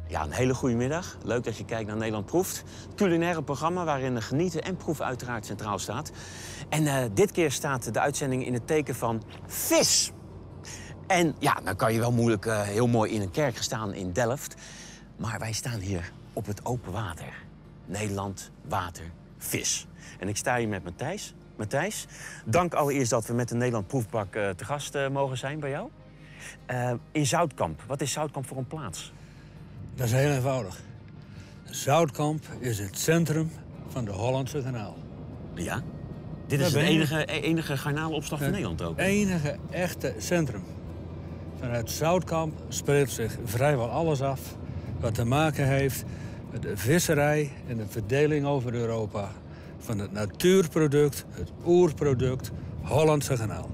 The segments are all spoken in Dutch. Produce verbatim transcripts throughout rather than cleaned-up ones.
Ja, een hele goede middag. Leuk dat je kijkt naar Nederland Proeft. Het culinaire programma waarin genieten en proeven uiteraard centraal staat. En uh, dit keer staat de uitzending in het teken van vis. En ja, dan kan je wel moeilijk uh, heel mooi in een kerk staan in Delft. Maar wij staan hier op het open water. Nederland, water, vis. En ik sta hier met Matthijs. Matthijs, dank allereerst dat we met de Nederland Proefbak uh, te gast uh, mogen zijn bij jou. Uh, in Zoutkamp. Wat is Zoutkamp voor een plaats? Dat is heel eenvoudig. Zoutkamp is het centrum van de Hollandse Kanaal. Ja? Dit is het enige, enige garnalenopslag van Nederland ook? Het enige echte centrum. Vanuit Zoutkamp speelt zich vrijwel alles af wat te maken heeft met de visserij en de verdeling over Europa van het natuurproduct, het oerproduct, Hollandse Kanaal.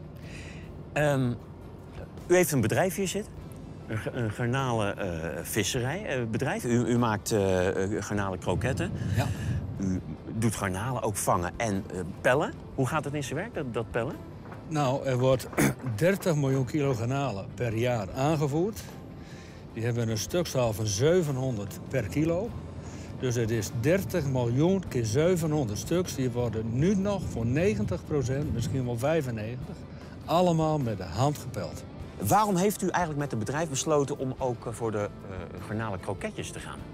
Um, u heeft een bedrijf hier zitten, een, een garnalenvisserijbedrijf. Uh, u, u maakt uh, garnalenkroketten. Ja. U doet garnalen ook vangen en uh, pellen. Hoe gaat het in zijn werk, dat, dat pellen? Nou, er wordt dertig miljoen kilo garnalen per jaar aangevoerd. Die hebben een stukzaal van zevenhonderd per kilo. Dus het is dertig miljoen keer zevenhonderd stuks. Die worden nu nog voor negentig procent, misschien wel vijfennegentig... allemaal met de hand gepeld. Waarom heeft u eigenlijk met het bedrijf besloten om ook voor de uh, garnalenkroketjes te gaan?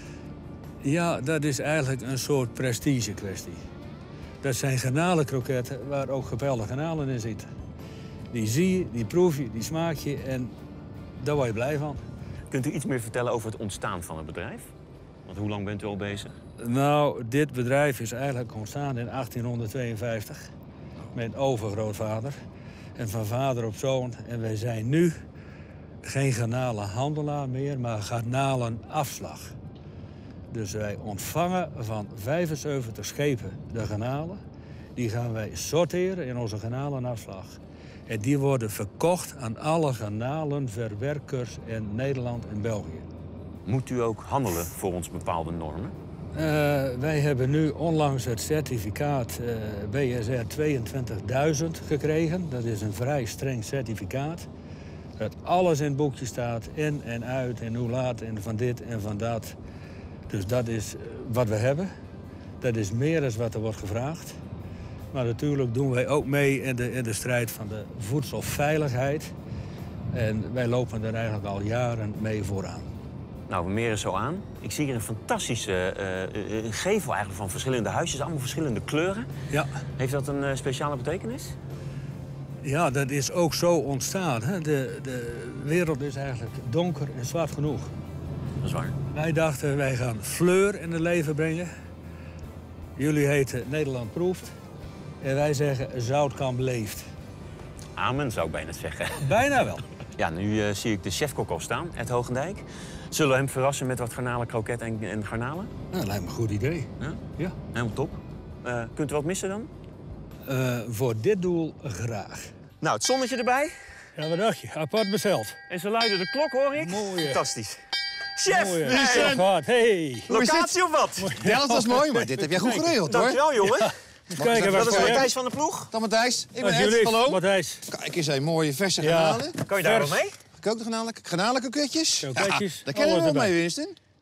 Ja, dat is eigenlijk een soort prestige kwestie. Dat zijn garnalenkroketten waar ook gepelde garnalen in zitten. Die zie je, die proef je, die smaak je en daar word je blij van. Kunt u iets meer vertellen over het ontstaan van het bedrijf? Want hoe lang bent u al bezig? Nou, dit bedrijf is eigenlijk ontstaan in achttienhonderdtweeënvijftig. Mijn overgrootvader. En van vader op zoon. En wij zijn nu geen garnalenhandelaar meer, maar garnalenafslag. Dus wij ontvangen van vijfenzeventig schepen de garnalen. Die gaan wij sorteren in onze garnalenafslag. En die worden verkocht aan alle garnalenverwerkers in Nederland en België. Moet u ook handelen volgens bepaalde normen? Uh, wij hebben nu onlangs het certificaat uh, B S R tweeëntwintigduizend gekregen. Dat is een vrij streng certificaat. Dat alles in het boekje staat, in en uit en hoe laat en van dit en van dat. Dus dat is wat we hebben. Dat is meer dan wat er wordt gevraagd. Maar natuurlijk doen wij ook mee in de, in de strijd van de voedselveiligheid. En wij lopen er eigenlijk al jaren mee vooraan. Nou, we meren zo aan. Ik zie hier een fantastische uh, uh, gevel eigenlijk van verschillende huisjes. Allemaal verschillende kleuren. Ja. Heeft dat een uh, speciale betekenis? Ja, dat is ook zo ontstaan. Hè? De, de wereld is eigenlijk donker en zwart genoeg. Dat is waar. Wij dachten, wij gaan fleur in het leven brengen. Jullie heten Nederland Proeft. En wij zeggen, Zoutkamp leeft. Amen, zou ik bijna zeggen. Bijna wel. Ja, nu uh, zie ik de chefkok al staan, Ed Hoogendijk. Zullen we hem verrassen met wat garnalenkroket en, en garnalen? Nou, dat lijkt me een goed idee. Ja? Ja. Helemaal top. Uh, kunt u wat missen dan? Uh, voor dit doel graag. Nou, het zonnetje erbij. Ja, wat dacht je? Apart mezelf. En ze luiden de klok, hoor ik. Mooi. Fantastisch. Chef! Mooi. Hey. Hey. Locatie of wat? Ja, dat is mooi, maar dit heb jij goed geregeld, hoor. Dankjewel, jongen. Ja. Kijken, dat is Matthijs van de ploeg. Dan Matthijs. Ik ben Ed. Ed. Hallo. Matthijs. Kijk eens, een mooie verse Ja. garnalen. Kan je daar wel mee? Gekookte garnalen, garnalenkroketjes. Kroketjes. Daar kennen we alles wel mee, erbij. Winston.